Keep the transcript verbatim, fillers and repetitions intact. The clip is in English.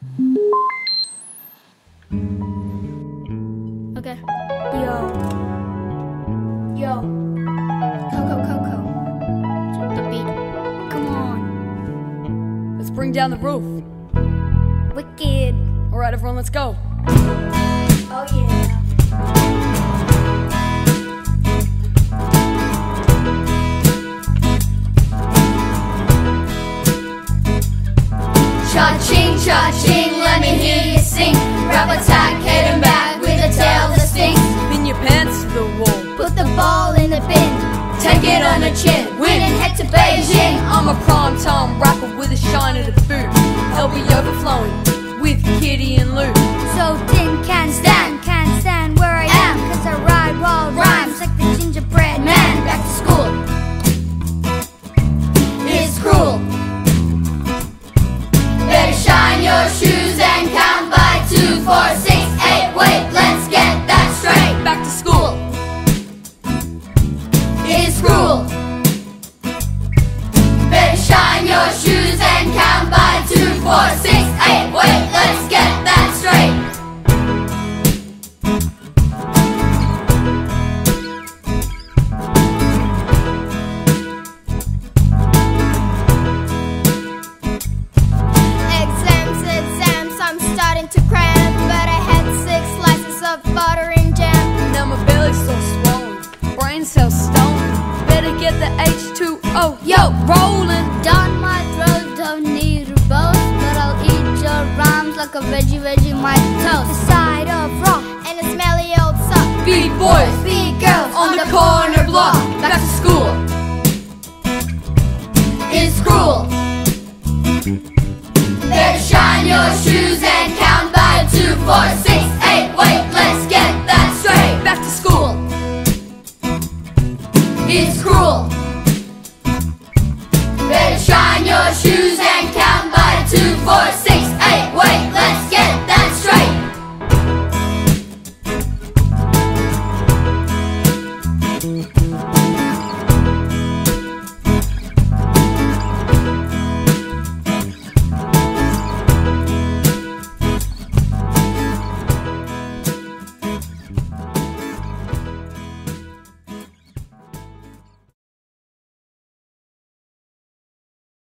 Okay. Yo. Yo. Coco, Coco. The beat. Come on. Let's bring down the roof. Wicked. Alright, everyone, let's go. Oh, yeah. Cha-ching, cha-ching, let me hear you sing. Grab a tack, head and back with a tail that stinks. Pin your pants to the wall. Put the ball in the bin, take it on the chin. Win and head to Beijing. I'm a prime time rapper with a shine at the boot. I'll be overflowing with Kitty and Lou. So tin can stand, can't stand where I am, cause I ride wild rhymes like the gingerbread man. Back to school is cruel. Better shine your shoes and count by two, four, six, eight. Wait, let's get that straight. Back to school is cruel. Better shine your shoes and count by two, four, six, eight. Wait, let's get that straight. Exams, exams, I'm starting to cram, but I had six slices of butter and jam. Now my belly's so swollen, brain cells stolen. Better get the H two O, yo, rolling. Down my throat, don't need a boast, but I'll eat your rhymes like a veggie, veggie my toast. The side of raw and a smelly old sock. Beat boys Beat girls on the corner block. Back to school is cruel. Better shine your shoes and count by two, four, six, eight. Wait, let's get that straight. Back to school Is cruel. Better shine your shoes